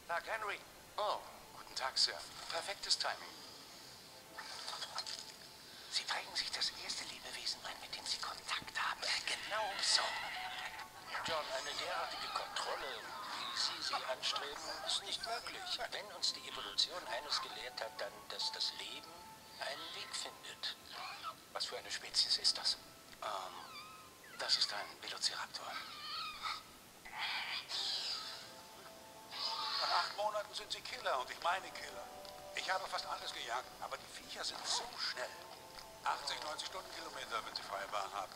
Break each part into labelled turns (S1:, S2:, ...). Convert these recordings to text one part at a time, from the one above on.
S1: Tag, Henry.
S2: Oh, guten Tag, Sir. Perfektes Timing.
S1: Sie zeigen sich das erste Lebewesen ein, mit dem Sie Kontakt haben. Genau so.
S2: John, eine derartige Kontrolle, wie Sie sie anstreben, ist nicht möglich. Wenn uns die Evolution eines gelehrt hat, dann, dass das Leben einen Weg findet.
S1: Was für eine Spezies ist das?
S2: Das ist ein Velociraptor.
S3: Nach 8 Monaten sind sie Killer und ich meine Killer. Ich habe fast alles gejagt, aber die Viecher sind so schnell. 80, 90 Stundenkilometer, wenn sie freie Bahn haben.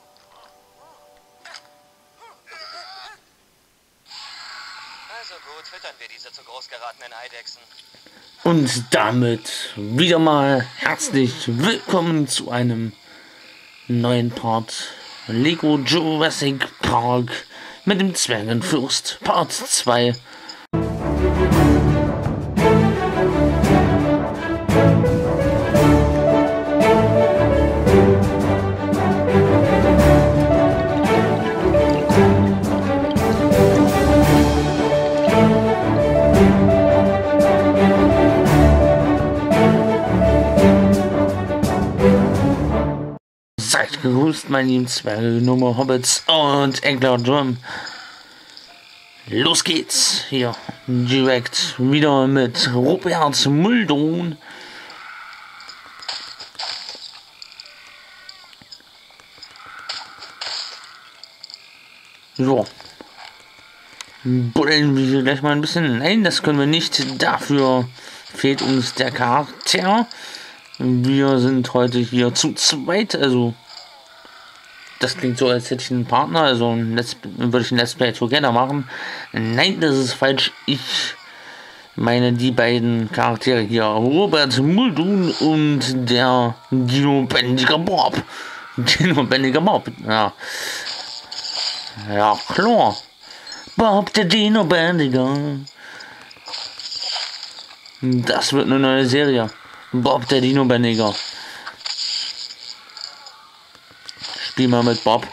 S4: Also gut, füttern wir diese zu groß geratenen Eidechsen.
S5: Und damit wieder mal herzlich willkommen zu einem neuen Part Lego Jurassic Park mit dem Zwergenfürst Part 2. Seid gegrüßt, meine lieben Zwerge, Nummer Hobbits und Eckler Drum. Los geht's hier direkt wieder mit Robert Muldoon. So. Buddeln wir gleich mal ein bisschen. Nein, das können wir nicht. Dafür fehlt uns der Charakter. Wir sind heute hier zu zweit, also das klingt so, als hätte ich einen Partner, also würde ich ein Let's Play Together machen. Nein, das ist falsch. Ich meine die beiden Charaktere hier, Robert Muldoon und der Dino-Bändiger Bob. Dino-Bändiger Bob, ja. Ja, klar. Bob, der Dino-Bändiger. Das wird eine neue Serie. Bob, der Dino-Bändiger. Spiel mal mit Bob.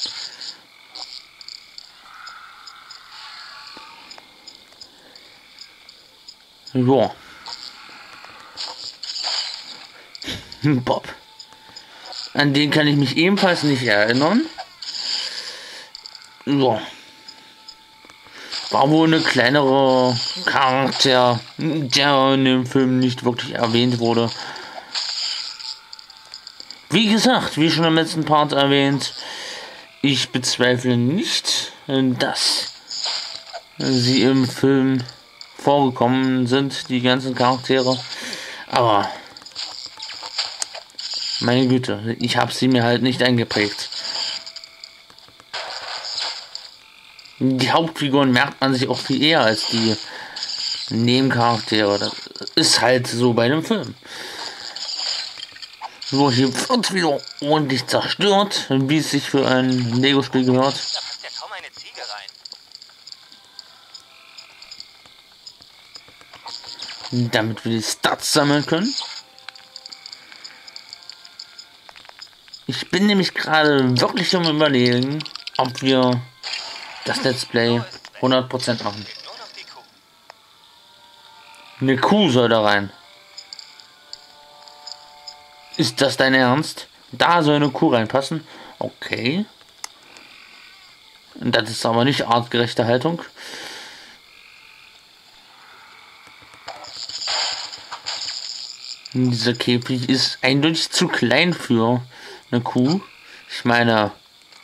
S5: Ja. Bob. An den kann ich mich ebenfalls nicht erinnern. Ja. War wohl eine kleinere Charakter, der in dem Film nicht wirklich erwähnt wurde. Wie gesagt, wie schon im letzten Part erwähnt, ich bezweifle nicht, dass sie im Film vorgekommen sind, die ganzen Charaktere. Aber meine Güte, ich habe sie mir halt nicht eingeprägt. Die Hauptfiguren merkt man sich auch viel eher als die Nebencharaktere. Das ist halt so bei dem Film. So, hier wird wieder ordentlich zerstört, wie es sich für ein Lego-Spiel gehört.
S4: Da passt ja kaum eine Ziege rein.
S5: Damit wir die Stats sammeln können. Ich bin nämlich gerade wirklich am Überlegen, ob wir das Let's Play 100% machen.
S4: Nur noch die Kuh.
S5: Eine Kuh soll da rein. Ist das dein Ernst? Da soll eine Kuh reinpassen? Okay. Das ist aber nicht artgerechte Haltung. Dieser Käfig ist eindeutig zu klein für eine Kuh. Ich meine...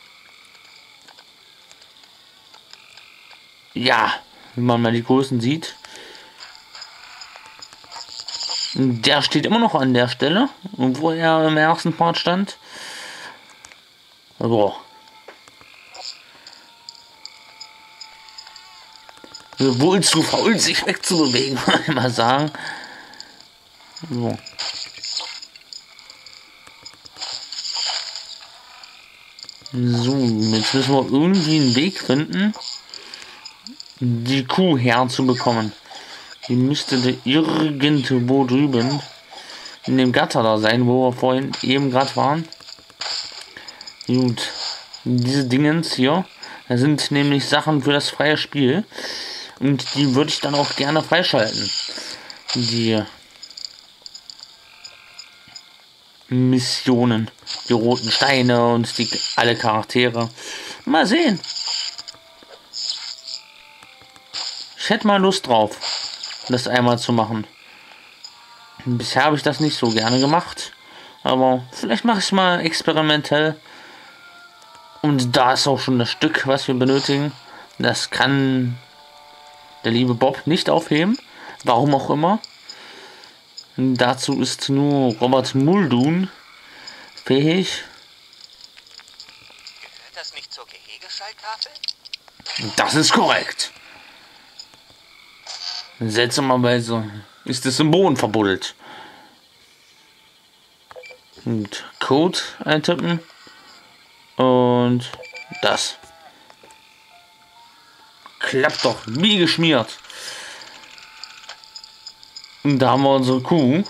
S5: Ja, wenn man mal die Größen sieht. Der steht immer noch an der Stelle, wo er im ersten Part stand. Boah. Wohl zu faul, sich wegzubewegen, würde ich mal sagen. So. So, jetzt müssen wir irgendwie einen Weg finden, die Kuh herzubekommen. Die müsste irgendwo drüben in dem Gatter da sein, wo wir vorhin eben gerade waren. Gut. Diese Dingens hier, das sind nämlich Sachen für das freie Spiel. Und die würde ich dann auch gerne freischalten. Die Missionen, die roten Steine und alle Charaktere. Mal sehen. Ich hätte mal Lust drauf, das einmal zu machen. Bisher habe ich das nicht so gerne gemacht. Aber vielleicht mache ich es mal experimentell. Und da ist auch schon das Stück, was wir benötigen. Das kann der liebe Bob nicht aufheben. Warum auch immer. Dazu ist nur Robert Muldoon fähig.
S4: Gehört das nicht zur Gehegeschalttafel?
S5: Das ist korrekt. Seltsamerweise ist es im Boden verbuddelt. Und Code eintippen. Und das. Klappt doch wie geschmiert. Und da haben wir unsere Kuh.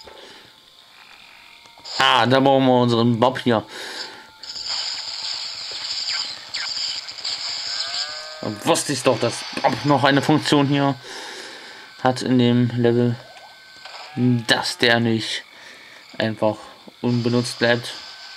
S5: Ah, da brauchen wir unseren Bob hier. Und wusste ich doch, dass Bob noch eine Funktion hier hat in dem Level, dass der nicht einfach unbenutzt bleibt.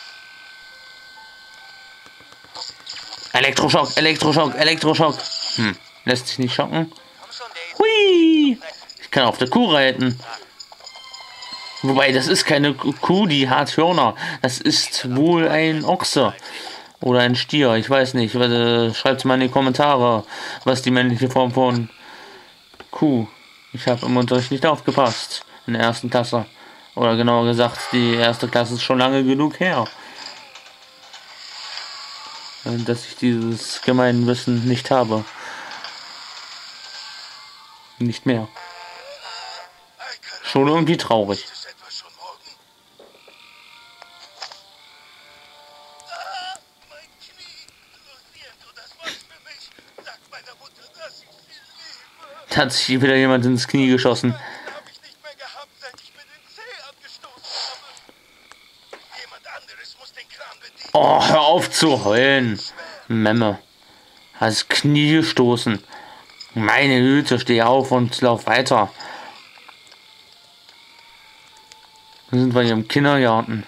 S5: Elektroschock, Elektroschock, Elektroschock. Lässt sich nicht schocken.
S4: Komm schon, Daisy.
S5: Hui! Ich kann auf der Kuh reiten. Wobei, das ist keine Kuh, die hat Hörner. Das ist wohl ein Ochse. Oder ein Stier, ich weiß nicht. Schreibt es mal in die Kommentare, was die männliche Form von Kuh. Ich habe im Unterricht nicht aufgepasst. In der ersten Klasse. Oder genauer gesagt, die erste Klasse ist schon lange genug her. Dass ich dieses Gemeinwissen nicht habe. Nicht mehr. Schon irgendwie traurig.
S3: Ist etwa schon morgen? Mein Knie. Luciento, das war's für mich. Sag meiner Mutter, dass ich sie liebe.
S5: Da hat sich wieder jemand ins Knie geschossen.
S3: Den habe ich nicht mehr gehabt, seit ich mir den Zeh abgestoßen habe. Jemand anderes muss den Kran bedienen.
S5: Oh, hör auf zu heulen. Memme. Hast das Knie gestoßen. Meine Güte, steh auf und lauf weiter. Dann sind wir hier im Kindergarten.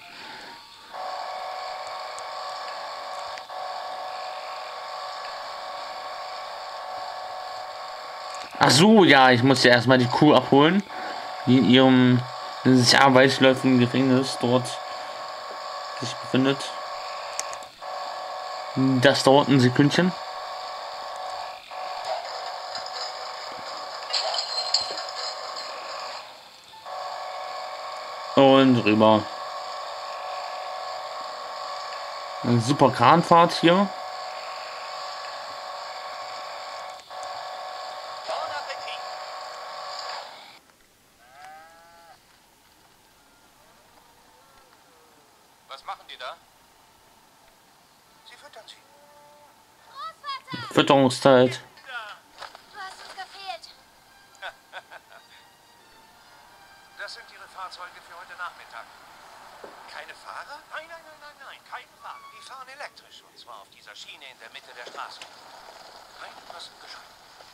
S5: Ach so, ja, ich muss ja erstmal die Kuh abholen, die in ihrem sehr weitläufigen Gefängnis dort sich befindet. Das dauert ein Sekündchen. Und rüber. Eine super Kranfahrt hier.
S4: Bon Appetit.
S2: Was machen die da?
S1: Sie füttern sie.
S6: Großvater,
S5: Fütterungszeit.
S6: du hast uns gefehlt.
S1: Das sind Ihre Fahrzeuge für heute Nachmittag. Keine Fahrer? Nein, keine Fahrer. Die fahren elektrisch und zwar auf dieser Schiene in der Mitte der Straße. Keine Massenbeschränkung.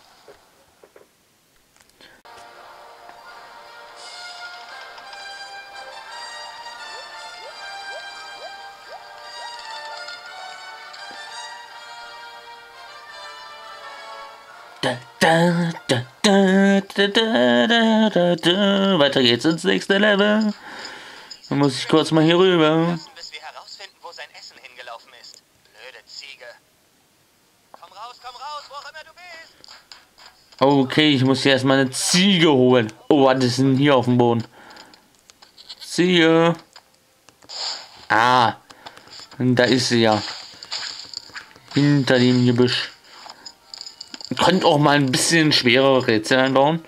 S5: Da, da, da, da, da, da, da, da. Weiter geht's ins nächste Level. Dann muss ich kurz mal hier rüber.
S4: Bis wir herausfinden, wo sein Essen hingelaufen ist. Blöde Ziege. Komm raus, wo auch immer du bist.
S5: Okay, ich muss hier erstmal eine Ziege holen. Oh, was ist denn hier auf dem Boden? Ziege. Ah, da ist sie ja. Hinter dem Gebüsch. Könnt auch mal ein bisschen schwerere Rätsel einbauen.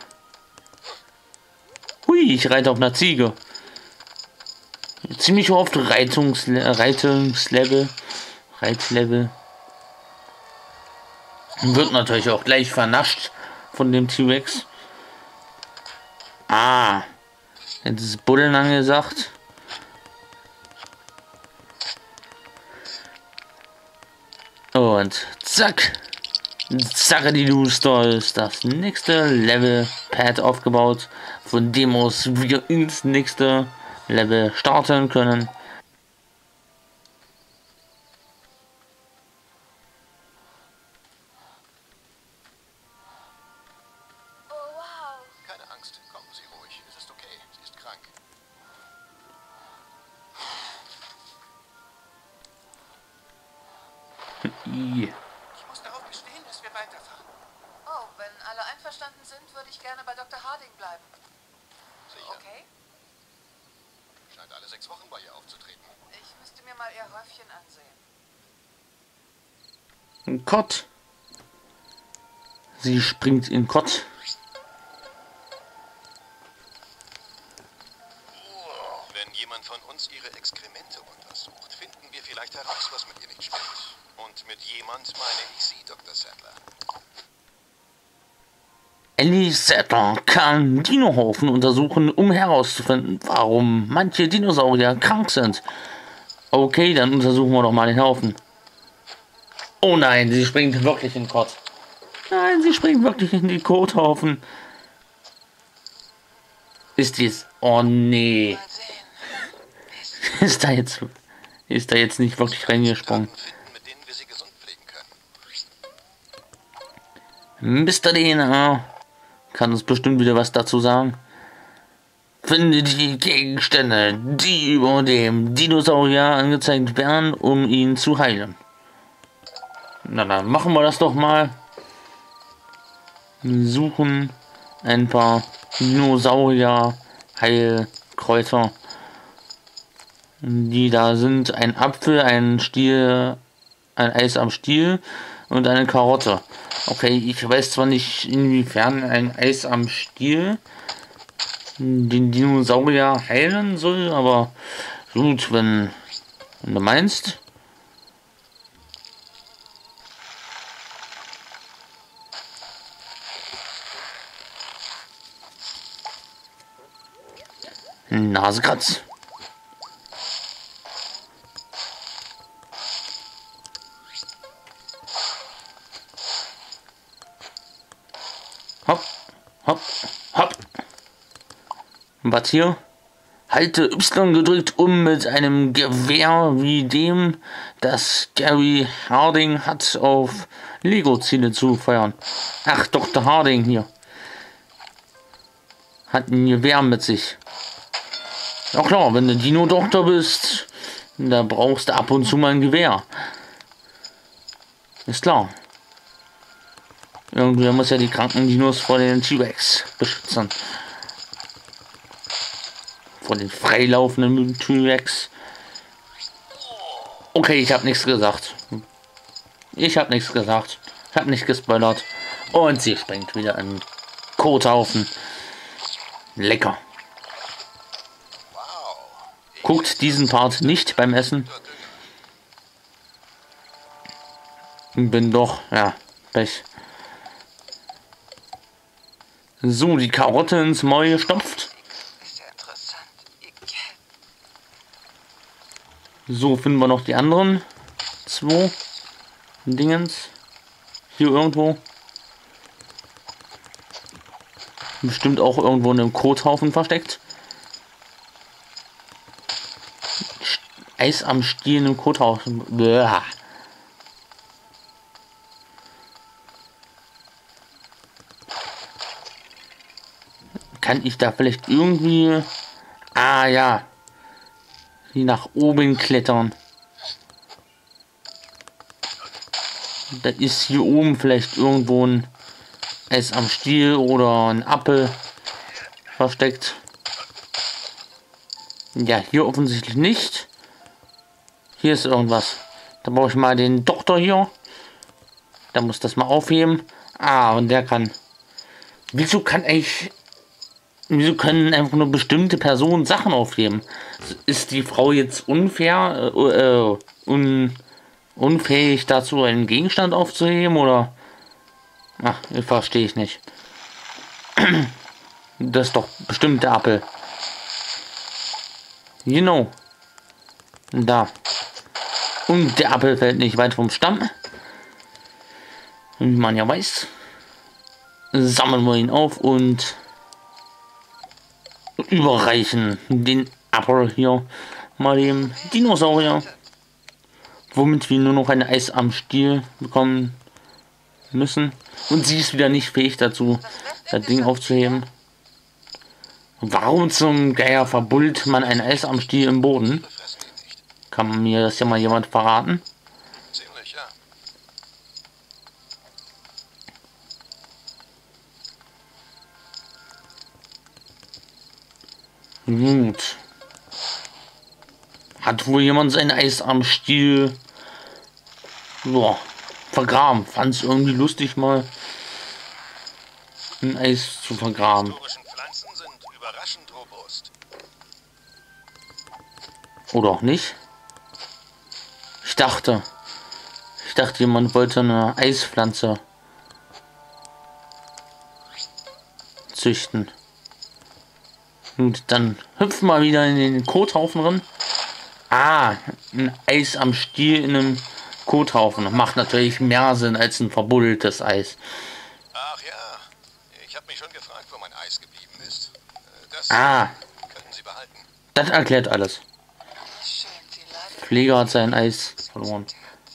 S5: Hui, ich reite auf einer Ziege. Ziemlich oft Reitungslevel. Wird natürlich auch gleich vernascht von dem T-Rex. Ah, jetzt ist Buddeln angesagt. Und zack. Zackadilus, da ist das nächste Level-Pad aufgebaut, von dem aus wir ins nächste Level starten können.
S6: Oh, wow.
S1: Keine Angst, kommen Sie ruhig. Es ist okay, sie ist krank.
S5: Yeah.
S1: Ich muss darauf bestehen, dass wir weiterfahren.
S7: Oh, wenn alle einverstanden sind, würde ich gerne bei Dr. Harding bleiben.
S1: Sicher.
S7: Okay?
S1: Scheint alle 6 Wochen bei ihr aufzutreten.
S7: Ich müsste mir mal ihr Häufchen ansehen.
S5: Kott. Sie springt in Kott.
S1: Wenn jemand von uns ihre Exkremente untersucht, finden wir vielleicht heraus, was mit ihr nicht stimmt. Und mit jemand meine ich Sie, Dr. Sattler.
S5: Ellie Sattler kann Dinohaufen untersuchen, um herauszufinden, warum manche Dinosaurier krank sind. Okay, dann untersuchen wir doch mal den Haufen. Oh nein, sie springt wirklich in Kott. Nein, sie springt wirklich in die Kothaufen. Ist dies... Oh nee. Ist da jetzt nicht wirklich reingesprungen.
S1: Finden, mit denen wir sie gesund pflegen können.
S5: Mr. DNA kann uns bestimmt wieder was dazu sagen. Finde die Gegenstände, die über dem Dinosaurier angezeigt werden, um ihn zu heilen. Na dann machen wir das doch mal. Suchen ein paar Dinosaurier-Heilkräuter, die da sind. Ein Apfel, ein Stiel, ein Eis am Stiel und eine Karotte. Okay, ich weiß zwar nicht, inwiefern ein Eis am Stiel den Dinosaurier heilen soll, aber gut, wenn du meinst. Nasekratz. Hopp, hopp, hopp. Was hier? Halte Y gedrückt, um mit einem Gewehr wie dem, das Gary Harding hat, auf Lego-Ziele zu feuern. Ach, Dr. Harding hier. Hat ein Gewehr mit sich. Ja klar, wenn du Dino-Doktor bist, da brauchst du ab und zu mal ein Gewehr. Ist klar. Irgendwer muss ja die kranken Dinos vor den T-Rex beschützen. Vor den freilaufenden T-Rex. Okay, ich habe nichts gesagt. Ich habe nichts gesagt. Ich habe nicht gespoilert. Und sie springt wieder in Kothaufen. Lecker. Guckt diesen Part nicht beim Essen. Bin doch, ja, Pech. So, die Karotte ins Maul gestopft.
S7: Ist ja interessant.
S5: So, finden wir noch die anderen 2 Dingens. Hier irgendwo. Bestimmt auch irgendwo in einem Kothaufen versteckt. Eis am Stiel im Kothaufen. Bäh. Kann ich da vielleicht irgendwie... Ah ja. Die nach oben klettern. Da ist hier oben vielleicht irgendwo ein Eis am Stiel oder ein Apfel versteckt. Ja, hier offensichtlich nicht. Hier ist irgendwas. Da brauche ich mal den Doktor hier. Der muss das mal aufheben. Ah, und der kann... Wieso können einfach nur bestimmte Personen Sachen aufheben? Ist die Frau jetzt unfair, unfähig dazu, einen Gegenstand aufzuheben, oder? Ach, verstehe ich nicht. Das ist doch bestimmt der Apfel. Genau. Da. Und der Apfel fällt nicht weit vom Stamm. Wie man ja weiß, sammeln wir ihn auf und überreichen den Apfel hier mal dem Dinosaurier, womit wir nur noch ein Eis am Stiel bekommen müssen. Und sie ist wieder nicht fähig dazu, das Ding aufzuheben. Warum zum Geier verbuddelt man ein Eis am Stiel im Boden? Kann mir das ja mal jemand verraten?
S1: Ziemlich, ja.
S5: Gut. Hat wohl jemand sein Eis am Stiel vergraben. Fand es irgendwie lustig, mal ein Eis zu vergraben.
S1: Historischen Pflanzen sind überraschend robust.
S5: Oder auch nicht. Ich dachte, jemand wollte eine Eispflanze züchten. Und dann hüpfen wir wieder in den Kothaufen drin. Ah, ein Eis am Stiel in einem Kothaufen. Macht natürlich mehr Sinn als ein verbuddeltes Eis.
S1: Ach ja, ich habe mich schon gefragt, wo mein Eis geblieben ist. Das können Sie behalten.
S5: Das erklärt alles. Pfleger hat sein Eis verloren.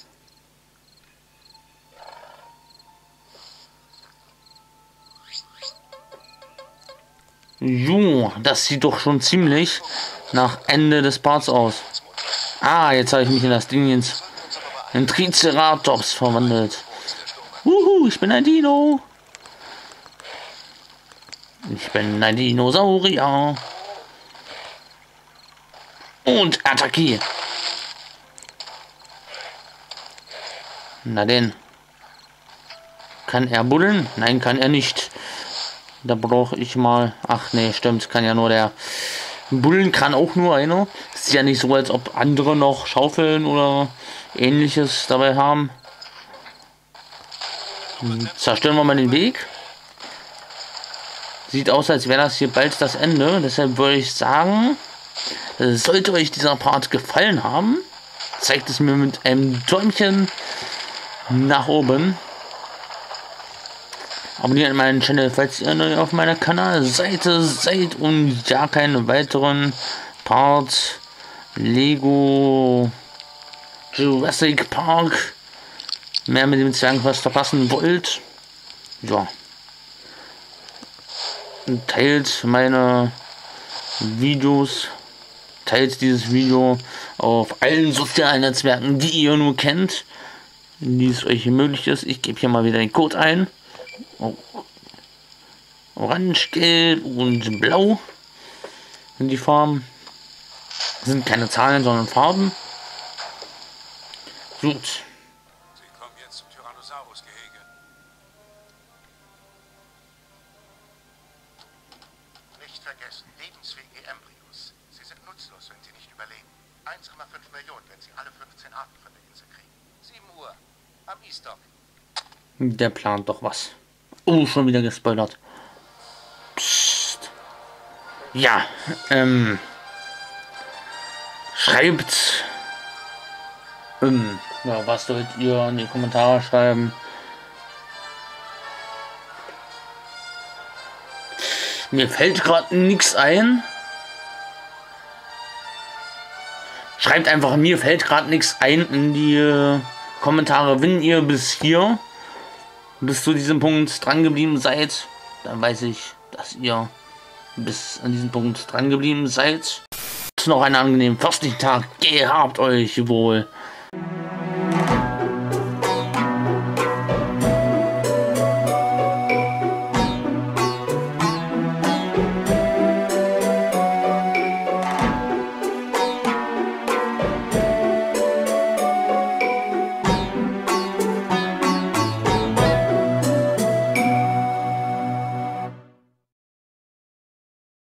S5: Jo, das sieht doch schon ziemlich nach Ende des Parts aus. Ah, jetzt habe ich mich in das Ding in Triceratops verwandelt. Ich bin ein Dino. Ich bin ein Dinosaurier. Und attackiere. Na denn. Kann er buddeln? Nein, kann er nicht. Da brauche ich mal... Ach nee, stimmt. Kann ja nur der... Bullen kann auch nur einer. Ist ja nicht so, als ob andere noch Schaufeln oder ähnliches dabei haben. Zerstören wir mal den Weg. Sieht aus, als wäre das hier bald das Ende. Deshalb würde ich sagen, sollte euch dieser Part gefallen haben, zeigt es mir mit einem Däumchen nach oben. Abonniert meinen Channel, falls ihr neu auf meiner Kanalseite seid und ja keine weiteren Parts Lego Jurassic Park mehr mit dem Zwergenquest verpassen wollt. Ja. Teilt meine Videos, teilt dieses Video auf allen sozialen Netzwerken, die ihr nur kennt, die es euch möglich ist. Ich gebe hier mal wieder den Code ein. Orange, Gelb und Blau sind die Farben. Das sind keine Zahlen, sondern Farben. Gut.
S3: Sie kommen jetzt zum Tyrannosaurus-Gehege.
S1: Nicht vergessen, lebensfähige Embryos. Sie sind nutzlos, wenn sie nicht überleben. 1,5 Millionen, wenn sie alle 15 Arten von der Insel kriegen. 7 Uhr am Eastdock.
S5: Der plant doch was. Oh, schon wieder gespoilert. Psst. Ja, schreibt, ja, was sollt ihr in die Kommentare schreiben? Mir fällt gerade nichts ein. Schreibt einfach, mir fällt gerade nichts ein in die Kommentare, wenn ihr bis zu diesem Punkt dran geblieben seid. Dann weiß ich, dass ihr bis an diesem Punkt dran geblieben seid. Noch einen angenehmen festlichen Tag. Gehabt euch wohl.